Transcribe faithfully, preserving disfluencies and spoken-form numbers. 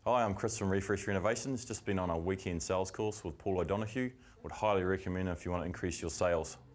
Hi, I'm Chris from Refresh Renovations. Just been on a weekend sales course with Paul O'Donoghue. Would highly recommend it if you want to increase your sales.